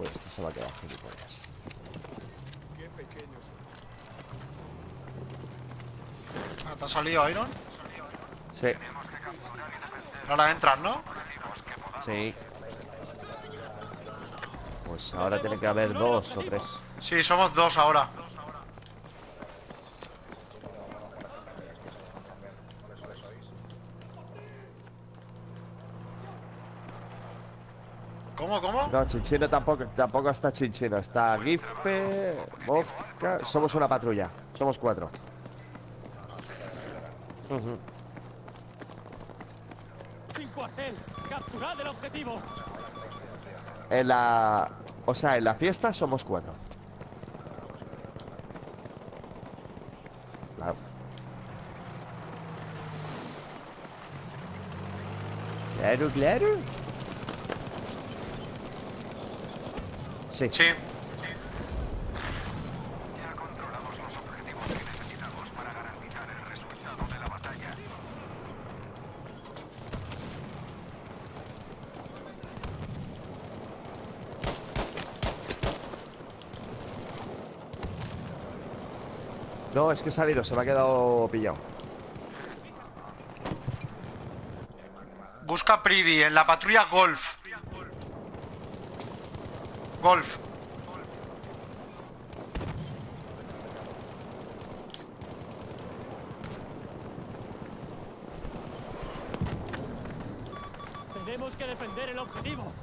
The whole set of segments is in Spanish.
Pues esto se va a quedar gilipollas. Qué pequeños. ¿Te ha salido Iron? Sí, Ahora entras, ¿no? sí. Pues ahora tiene que haber 2 o 3. Sí, somos 2 ahora. ¿Cómo? No, Chinchino tampoco está Chinchino. Está Gife, Mosca. Somos una patrulla. Somos 4. Sin cuartel. Capturad el objetivo. En la... O sea, en la fiesta somos 4. Claro. Claro. Sí. Sí. Ya controlamos los objetivos que necesitamos para garantizar el resultado de la batalla. No, es que he salido, se me ha quedado pillado. Busca Privy en la patrulla Golf. Golf. Tenemos que defender el objetivo.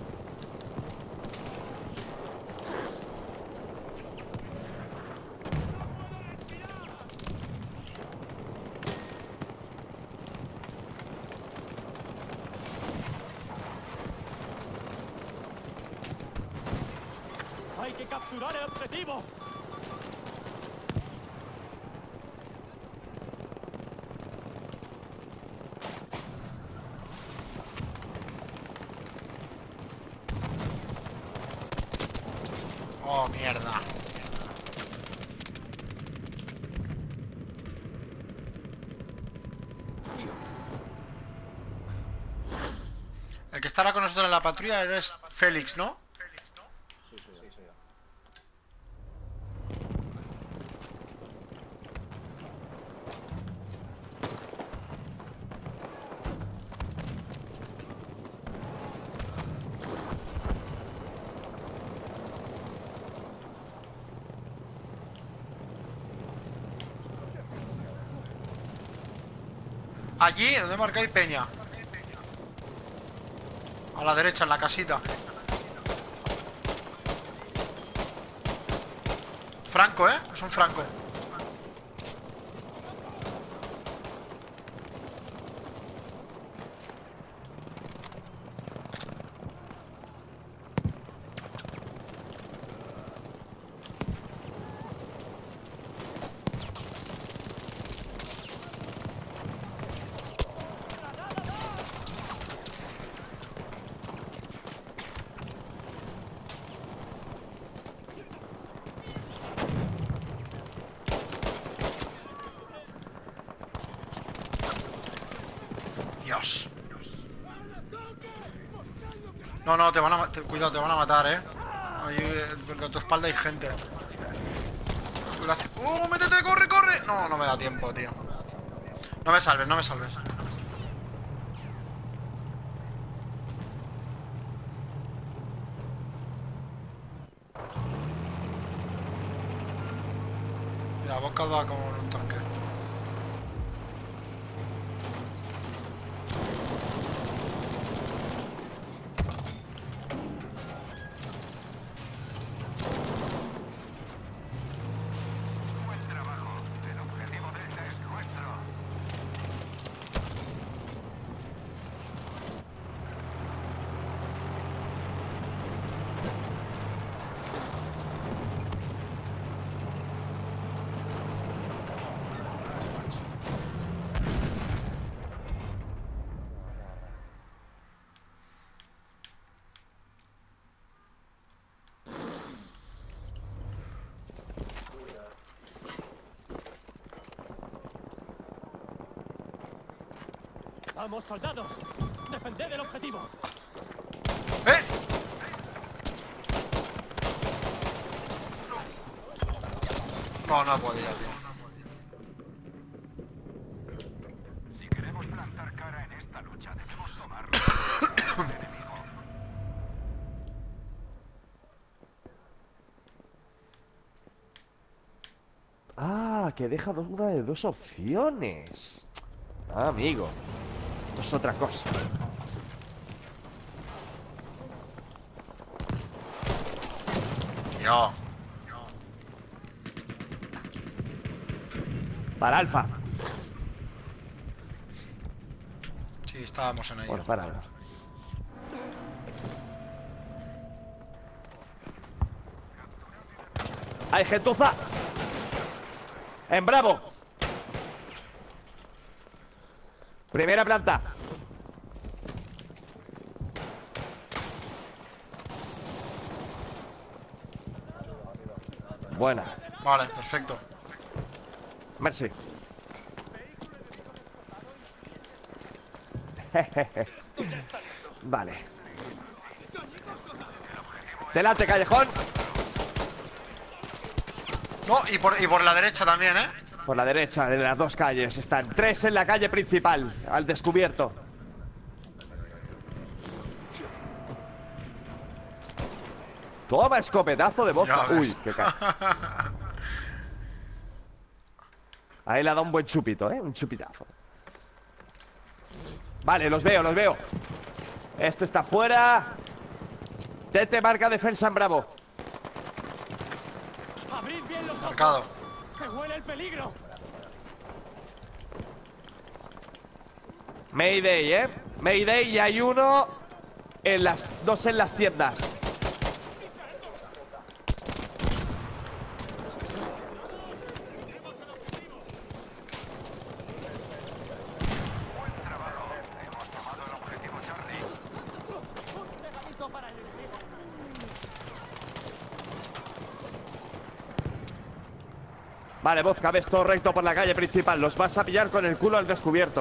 Hay que capturar el objetivo. Oh, mierda. El que estará con nosotros en la patrulla eres Félix, ¿no? Allí, donde marcáis Peña. A la derecha, en la casita. Franco, ¿eh? Es un Franco. Dios. No, te van a cuidado, te van a matar, Ahí a tu espalda hay gente. ¡Métete! ¡Corre! No me da tiempo, tío. No me salves. Mira, Boca va con un tanque. Buen trabajo. El objetivo Delta es nuestro. Vamos, soldados. Defended el objetivo. ¡Eh! No, no podía, tío. Si queremos plantar cara en esta lucha, debemos tomarlo al enemigo. Ah, que deja una de dos opciones. Ah, amigo. Esto es otra cosa. Tío. Para Alfa. Sí, estábamos en ello. Bueno, para. ¡Hay gentuza! ¡En Bravo! Primera planta. Buena. Vale, perfecto. Merci. Vale. Delante, callejón. No, y por la derecha también, ¿eh? Por la derecha de las dos calles. Están 3 en la calle principal. Al descubierto. Toma escopetazo de boca. Ya ves. Uy, qué cara. Ahí le ha dado un buen chupito, ¿eh? Un chupitazo. Vale, los veo, los veo. Este está fuera. Tete marca defensa en Bravo. Abrid bien los ojos. Marcado. Se huele el peligro. Mayday, ¿eh? Mayday y hay uno en las dos en las tiendas. Hemos tomado el objetivo Charlie. Pegadito para el enemigo. Vale, Vodka, ves todo recto por la calle principal. Los vas a pillar con el culo al descubierto.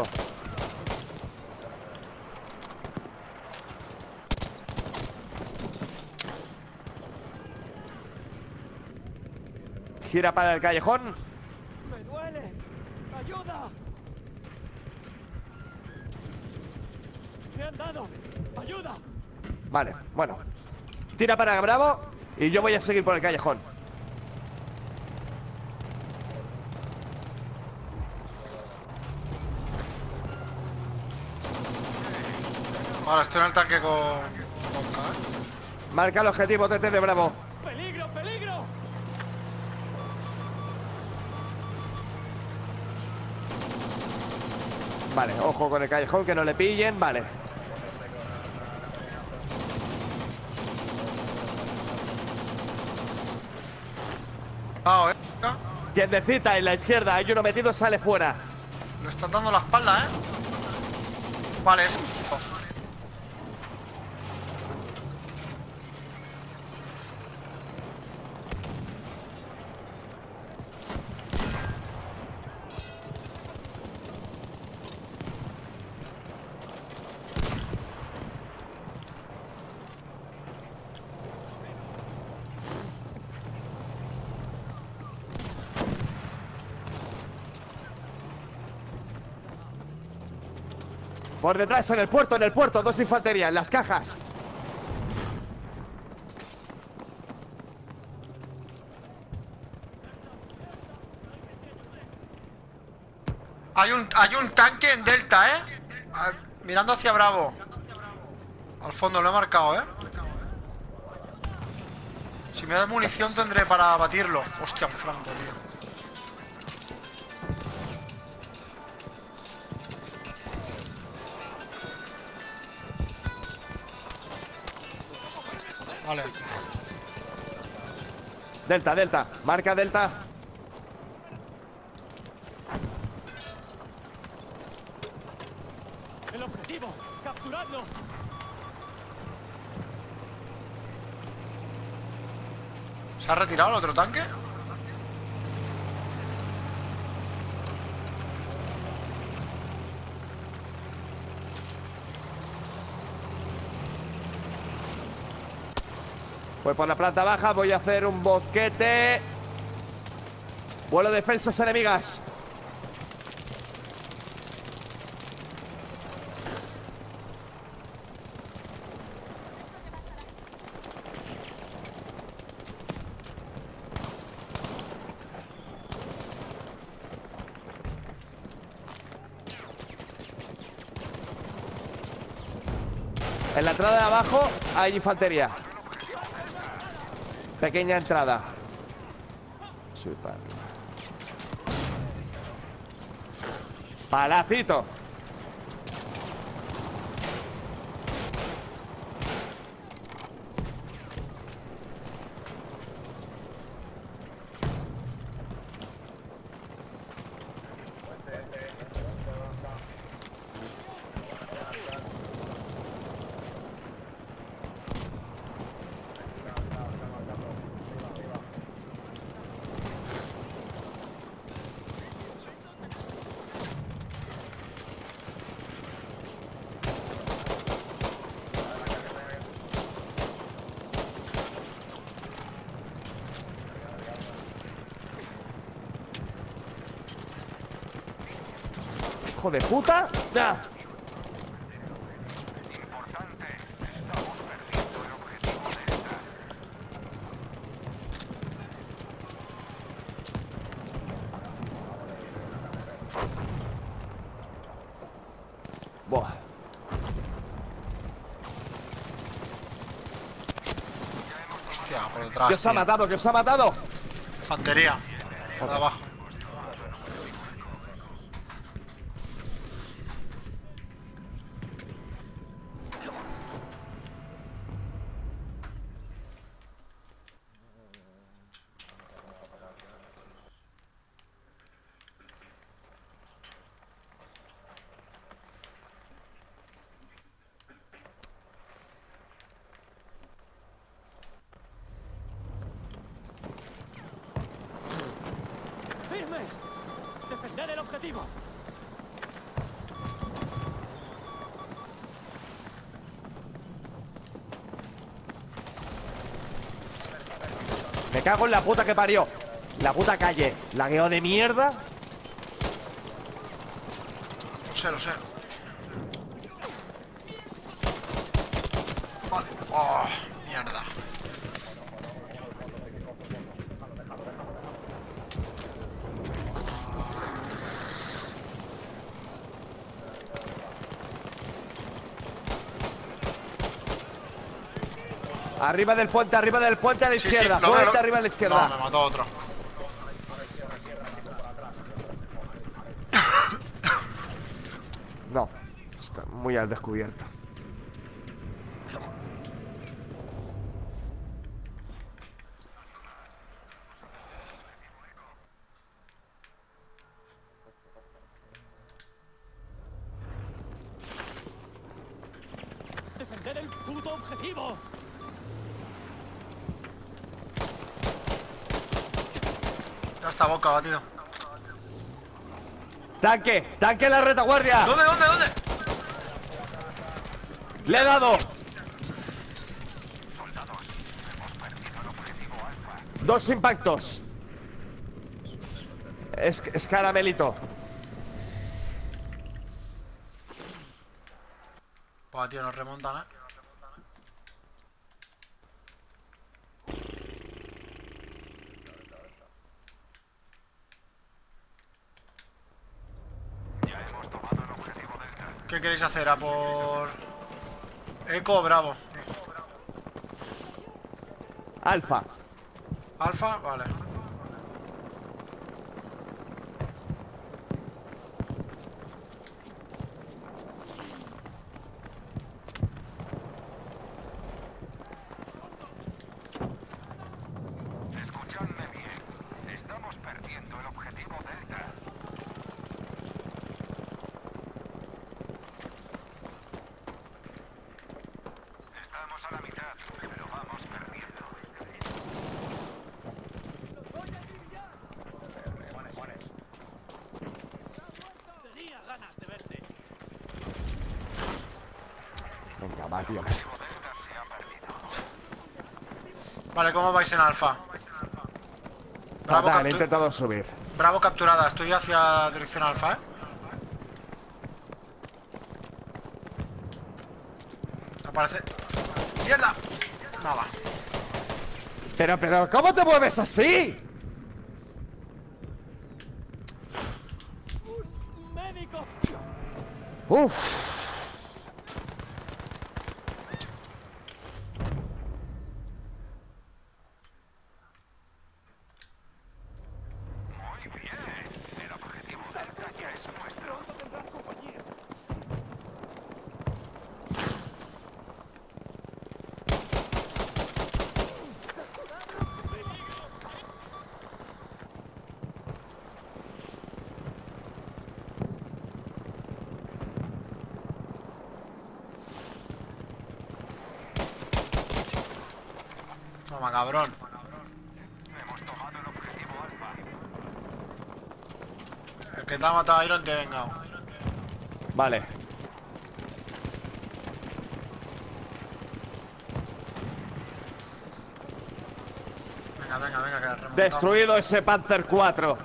Gira para el callejón. ¡Me duele! ¡Ayuda! ¡Me han dado! ¡Ayuda! Vale, bueno. Tira para Bravo y yo voy a seguir por el callejón. Vale, estoy en el tanque con Vodka, ¿eh? Marca el objetivo, TT de Bravo. ¡Peligro, peligro! Vale, ojo con el callejón, que no le pillen. Vale. Ah, ¿eh? Tiendecita en la izquierda, hay uno metido, sale fuera. Le estás dando la espalda, ¿eh? Vale, es... Por detrás, en el puerto, dos de infantería, en las cajas. Hay un tanque en Delta, ¿eh? Ah, mirando hacia Bravo. Al fondo, lo he marcado, ¿eh? Si me das munición tendré para batirlo. Hostia, un franco, tío. Vale. Delta, Delta, marca Delta. ¡El objetivo! ¡Capturadlo! ¿Se ha retirado el otro tanque? Voy por la planta baja, voy a hacer un boquete. Vuelo de defensas enemigas. En la entrada de abajo hay infantería. Pequeña entrada. Subir para arriba. Palacito. Hijo de puta. ¡Ah! Importante. Estamos perdiendo el objetivo Delta. Buah. Hostia, por detrás. ¿Qué os ha tío. matado? ¿Qué os ha matado? Infantería. Por debajo. ¡Firmes! ¡Defender el objetivo! Me cago en la puta que parió. La puta calle. Lagueo de mierda. Lo sé, lo sé. Vale. Oh, mierda. Arriba del puente a la Sí, izquierda. sí, lo veo, Puente lo- arriba a la izquierda. No, me mató otro. No, está muy al descubierto. ¡Defender el puto objetivo! Ya está boca, batido. ¡Tanque! ¡Tanque en la retaguardia! ¿Dónde, dónde, dónde? ¡Le he dado! Dos impactos. Es caramelito. Buah, tío, nos remontan, Ya hemos tomado el objetivo Delta. ¿Qué queréis hacer? ¿A por Eco o Bravo? Alfa. Alfa, vale. Escuchadme bien. Estamos perdiendo el objetivo Delta. Estamos a la mitad, pero vamos perdiendo. Tenía ganas de verte. Venga, va, tío. El objetivo Delta se ha perdido. Vale, ¿cómo vais en Alfa? Bravo, Fatal, he intentado subir. Bravo capturada, estoy hacia dirección alfa, ¿eh? Aparece... ¡Mierda! Nada. Pero, ¿cómo te mueves así? ¡Médico! Uf. Muy bien. El objetivo Delta ya es nuestro. Pronto tendrás compañía. Toma, cabrón. Hemos tomado el objetivo Alfa. El que te ha matado a Iron te ha vengado. Vale. Venga, venga, venga, que la remontamos. Destruido ese Panzer 4.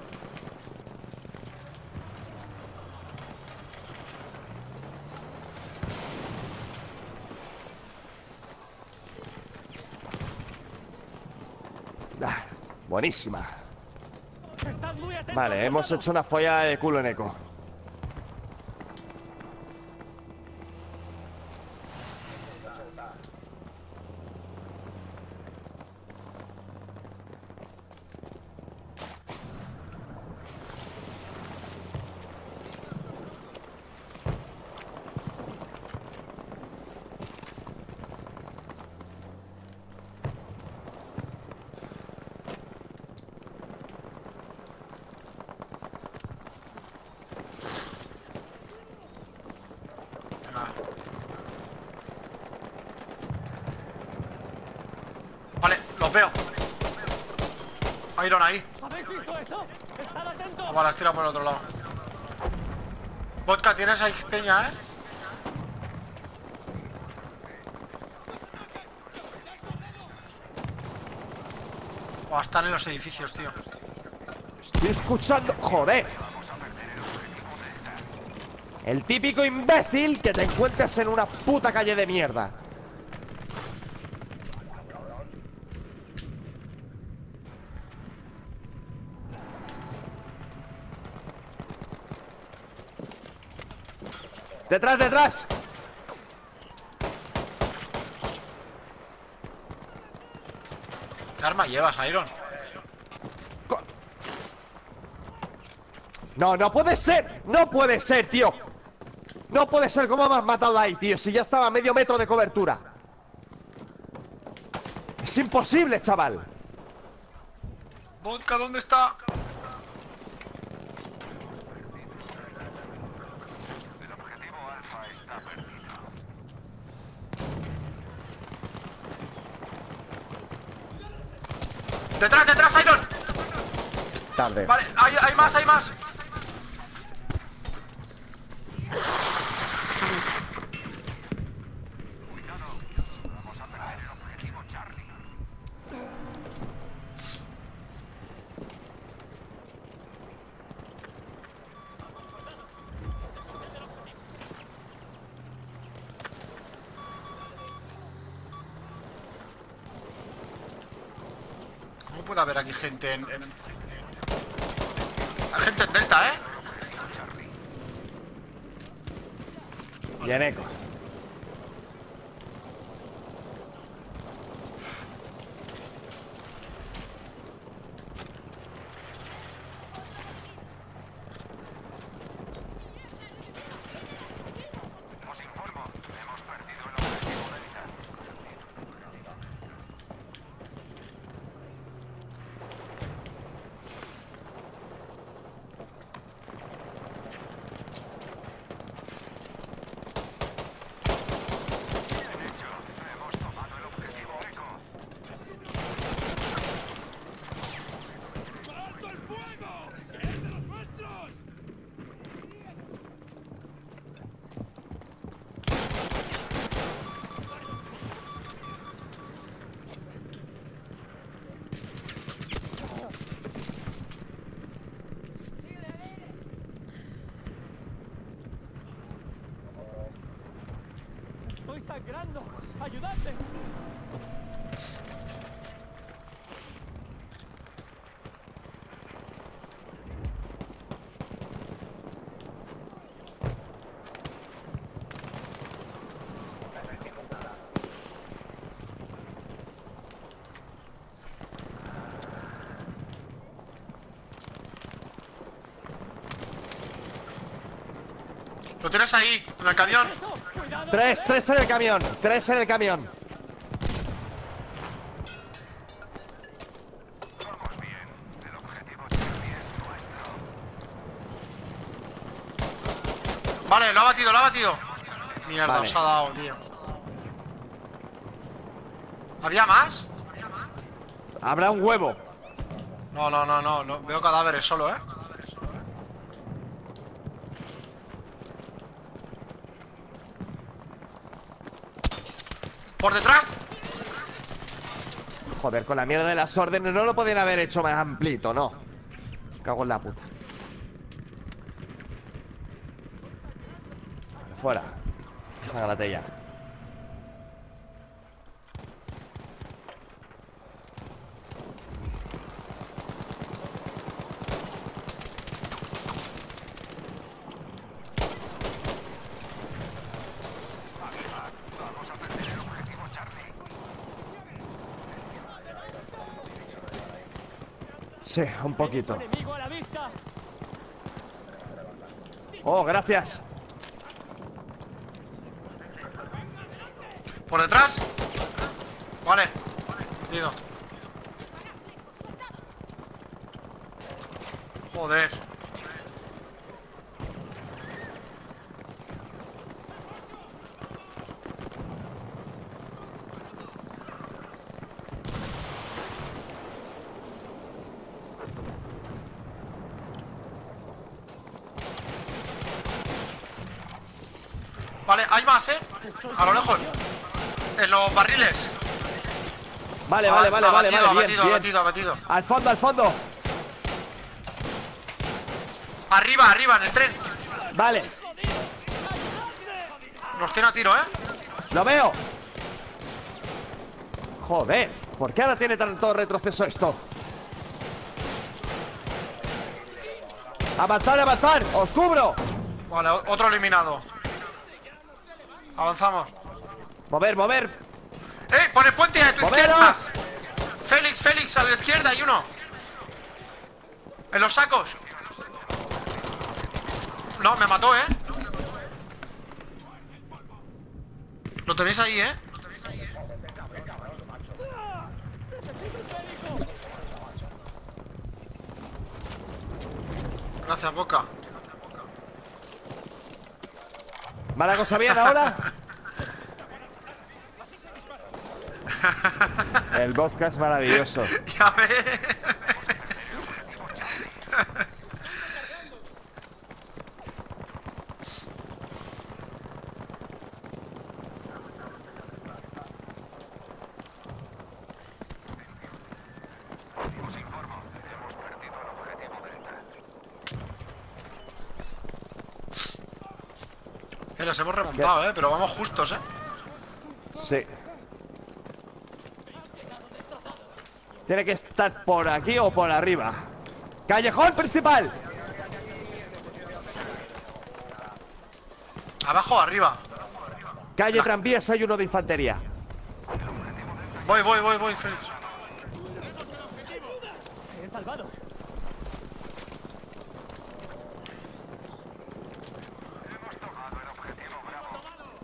Ah, buenísima. Estad muy atentos. Vale, hemos soldado. hecho una follada de culo en eco. Venga. Vale, los veo. Iron ahí. ¿Habéis visto eso? ¡Estad atentos! Vamos, las tira por el otro lado. Vodka, tienes ahí peña, ¿eh? Oh, están en los edificios, tío. Estoy escuchando... ¡Joder! El típico imbécil que te encuentras en una puta calle de mierda. ¡Detrás, detrás! ¿Qué arma llevas, Iron? Co- No, no puede ser. No puede ser, tío. No puede ser. ¿Cómo me has matado ahí, tío? Si ya estaba a medio metro de cobertura. Es imposible, chaval. Vodka, ¿dónde está? El objetivo Alfa está perdido. ¡Detrás, detrás, Iron! Tarde. Vale, hay más, hay más. Vamos a perder el objetivo Charlie. ¿Cómo puede haber aquí gente Hay gente en Delta, ¿eh? Y en eco. Os informo, hemos perdido el objetivo Delta. sangrando! ¡Ayudadme! Lo tienes ahí, en el camión. ¡Eso! ¡Cuidado! Tres en el camión. Tres en el camión. Vamos bien. El objetivo Charlie es nuestro. Vale, lo ha batido, lo ha batido. Mierda, Vale. os ha dado, tío. ¿Había más? Habrá un huevo. No, no, no, no, no. Veo cadáveres solo, ¿eh? ¿Por detrás? Joder, con la mierda de las órdenes no lo podían haber hecho más amplito, ¿no? Cago en la puta. Vale, fuera. Sácate ya. Vamos a perder el objetivo Charlie. Sí, un poquito. ¡Enemigo a la vista! Oh, gracias. ¿Por detrás? Vale. Metido. Joder. Vale, hay más, ¿eh? A lo lejos. En los barriles. Vale, vale, vale, vale, Abatido, vale. Bien, abatido, bien. abatido, abatido. Al fondo, al fondo. Arriba, arriba, en el tren. Vale, Nos tiene a tiro, ¿eh? lo veo. Joder, ¿por qué ahora tiene tanto retroceso esto? Avanzar, avanzar. Os cubro. Vale, otro eliminado. Avanzamos. Mover, mover. Por el puente a tu ¡Moveros! izquierda. Félix, Félix, a la izquierda hay uno. En los sacos. No, me mató, ¿eh? Lo tenéis ahí, ¿eh? Gracias, Boca. ¿Va la cosa bien ahora? El vodka es maravilloso. Ya ves. Os informo. Hemos perdido el objetivo Delta. Los hemos remontado, pero vamos justos, Sí. Tiene que estar por aquí o por arriba. ¡Callejón principal! Abajo o arriba. Calle Tranvías hay uno de infantería. Voy, Félix. ¡He salvado! Hemos tomado el objetivo Bravo.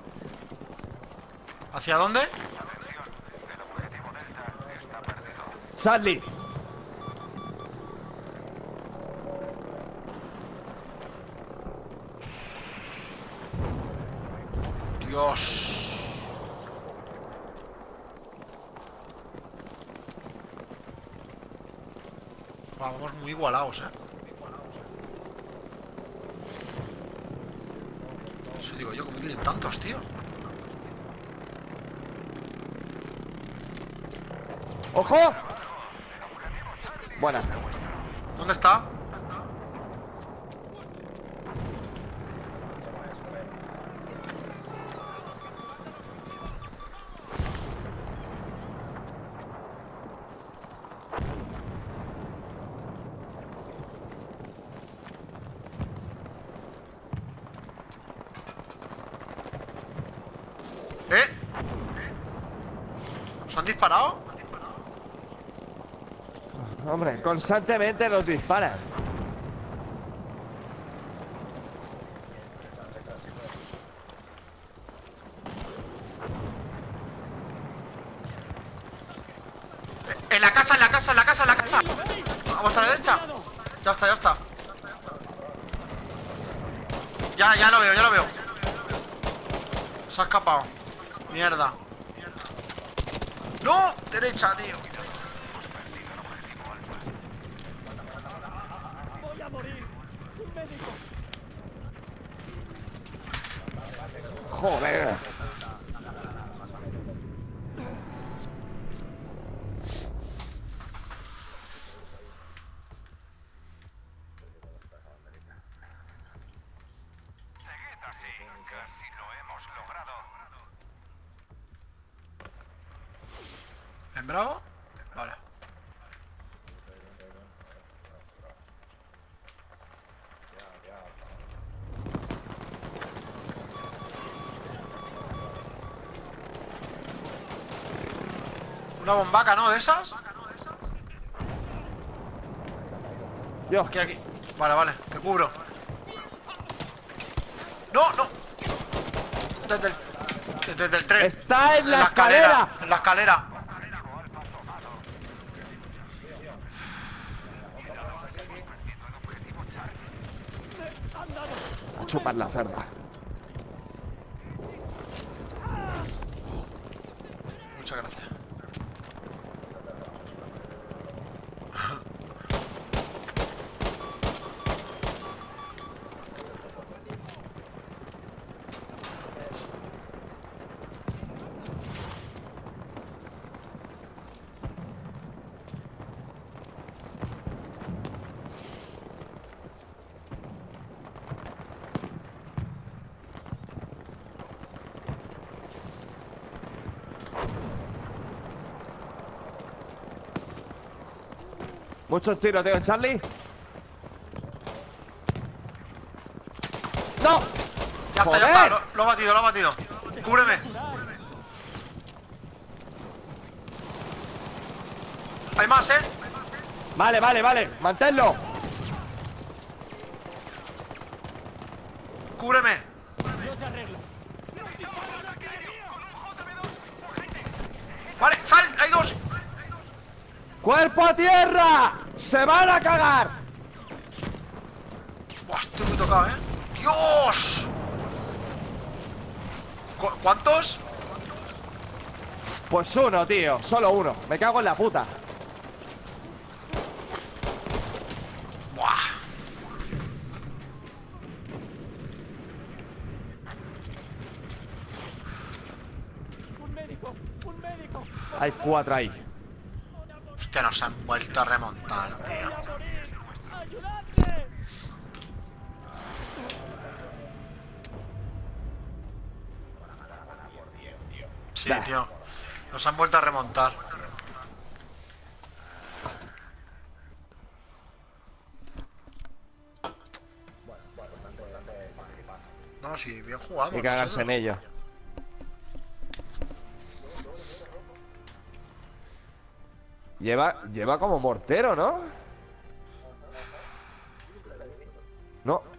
¿Hacia dónde? El objetivo Delta está perdido. Sadly. Dios. Vamos muy igualados, Eso digo yo, ¿cómo tienen tantos, tío? ¡Ojo! Buena. ¿Dónde está? ¿Se han disparado? Hombre, constantemente nos disparan. En la casa, en la casa, en la casa, en la casa. A vuestra derecha. Ya está, ya está. Ya lo veo, ya lo veo. Se ha escapado. Mierda. ¡No! Derecha, tío. Voy a morir. Un médico. Joder. Seguid así. Casi lo hemos logrado. ¿En Bravo? Vale. Una bombaca, ¿no? ¿De esas? Yo. Aquí, aquí. Vale, vale, te cubro. ¡No, no! Desde el tren. Está en la escalera. En la escalera. A chupar la cerda. Muchas gracias. Muchos tiros, tío, Charlie. ¡No! Ya está, ¡Joder! ya está. Lo ha batido, lo ha batido. Cúbreme. Hay más, ¿eh? Vale, vale, vale. Manténlo. Cúbreme. Yo te arreglo. Vale, sal, hay dos. ¡Cuerpo a tierra! ¡Se van a cagar! Buah, estoy muy tocado, ¿eh? ¡Dios! ¿Cuántos? Pues uno, tío. Solo uno. Me cago en la puta. Buah. Un médico. Un médico. Hay 4 ahí. Hostia, nos han vuelto a remontar, tío. Voy a morir. ¡Ayudadme! Sí, Bah. tío. Nos han vuelto a remontar. No, sí, bien jugado. Hay que cagarse en ello. Lleva como mortero, ¿no? No.